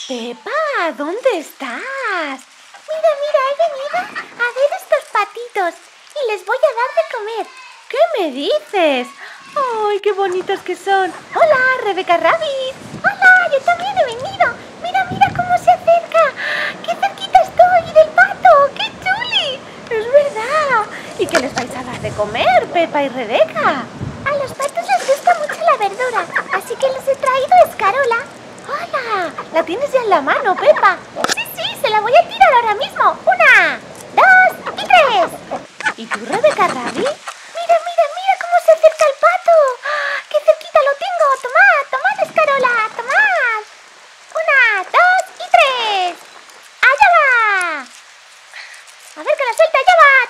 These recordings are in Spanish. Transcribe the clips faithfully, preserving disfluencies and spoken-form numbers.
Pepa, ¿dónde estás? Mira, mira, he venido a ver estos patitos y les voy a dar de comer. ¿Qué me dices? ¡Ay, qué bonitos que son! ¡Hola, Rebeca Rabbit! ¡Hola! Yo también he venido. Mira, mira cómo se acerca. ¡Qué cerquita estoy del pato! ¡Qué chuli! ¡Es verdad! ¿Y qué les vais a dar de comer, Pepa y Rebeca? A los patos les gusta mucho la verdura, así que les he traído escarola. ¡Hola! ¿La tienes ya en la mano, Pepa? Sí, sí, se la voy a tirar ahora mismo. Una, dos y tres. ¿Y tú, Rebeca Rabbit? Mira, mira, mira cómo se acerca el pato. ¡Qué cerquita lo tengo! ¡Tomad, tomad escarola! ¡Tomad! Una, dos y tres. ¡Allá va! A ver que la suelta, allá va,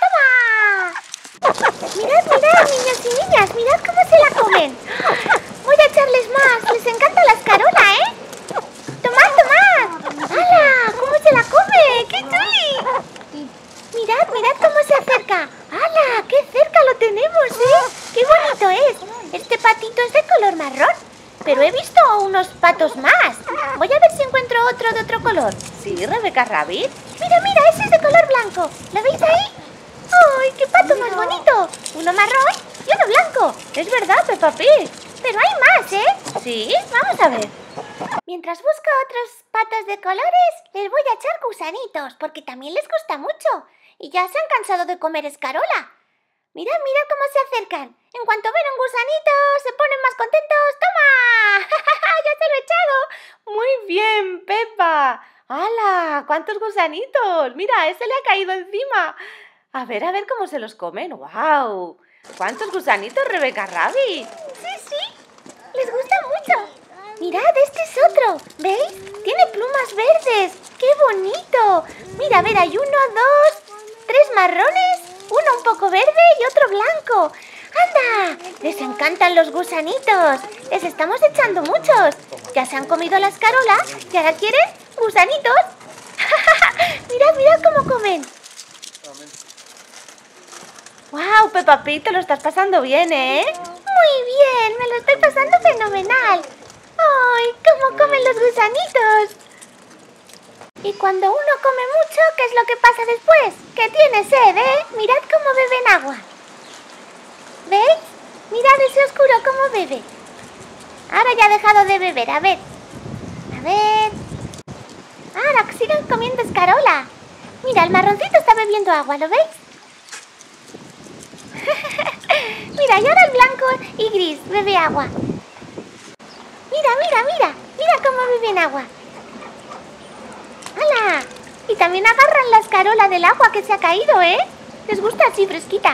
toma. Mirad, mirad, niños y niñas, mirad cómo se la comen. Voy a echarles más, les encanta la escarola, ¿eh? ¡Tomad, tomad! ¡Hala! ¿Cómo se la come? ¡Qué chuli! Mirad, mirad cómo se acerca. ¡Hala! ¡Qué cerca lo tenemos, eh! ¡Qué bonito es! Este patito es de color marrón, pero he visto unos patos más. Voy a ver si encuentro otro de otro color. Sí, Rebeca Rabbit. Mira, mira, ese es de color blanco. ¿Lo veis ahí? ¡Ay, qué pato más bonito! Uno marrón y uno blanco. Es verdad, Peppa Pig. Pero hay más, ¿eh? Sí, vamos a ver. Mientras busco otros patos de colores, les voy a echar gusanitos, porque también les gusta mucho. Y ya se han cansado de comer escarola. Mirad, mirad cómo se acercan. En cuanto ven un gusanito, se ponen más contentos. ¡Toma! ¡Ya se lo he echado! Muy bien, Pepa. ¡Hala! ¡Cuántos gusanitos! Mira, ese le ha caído encima. A ver, a ver cómo se los comen. ¡Guau! ¿Cuántos gusanitos, Rebeca Rabbit? Sí, sí. Les gusta mucho. Mirad, este es otro. ¿Veis? Tiene plumas verdes. ¡Qué bonito! Mira, a ver, hay uno, dos, tres marrones, uno un poco verde y otro blanco. ¡Anda! Les encantan los gusanitos. Les estamos echando muchos. Ya se han comido la escarola y ahora quieren gusanitos. Mirad, mirad cómo comen. ¡Wow, Peppa Pig! Te lo estás pasando bien, ¿eh? Muy bien, me lo estoy pasando fenomenal. ¡Ay, cómo comen los gusanitos! Y cuando uno come mucho, ¿qué es lo que pasa después? Que tiene sed, ¿eh? Mirad cómo beben agua. ¿Veis? Mirad ese oscuro cómo bebe. Ahora ya ha dejado de beber, a ver. A ver. Ahora siguen comiendo escarola. Mira, el marroncito está bebiendo agua, ¿lo veis? Mira, y ahora el blanco y gris bebe agua. Mira, mira, mira. Mira cómo beben agua. ¡Hala! Y también agarran la escarola del agua que se ha caído, ¿eh? Les gusta así fresquita.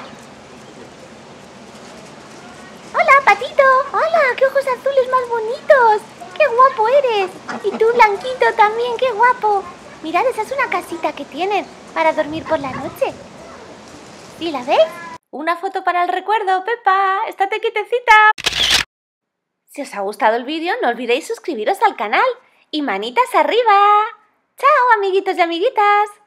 ¡Hola, patito! ¡Hola! ¡Qué ojos azules más bonitos! ¡Qué guapo eres! Y tú, blanquito, también, ¡qué guapo! Mirad, esa es una casita que tienen para dormir por la noche. ¿Sí la veis? Una foto para el recuerdo, Pepa. Estate quietecita. Si os ha gustado el vídeo, no olvidéis suscribiros al canal y manitas arriba. ¡Chao, amiguitos y amiguitas!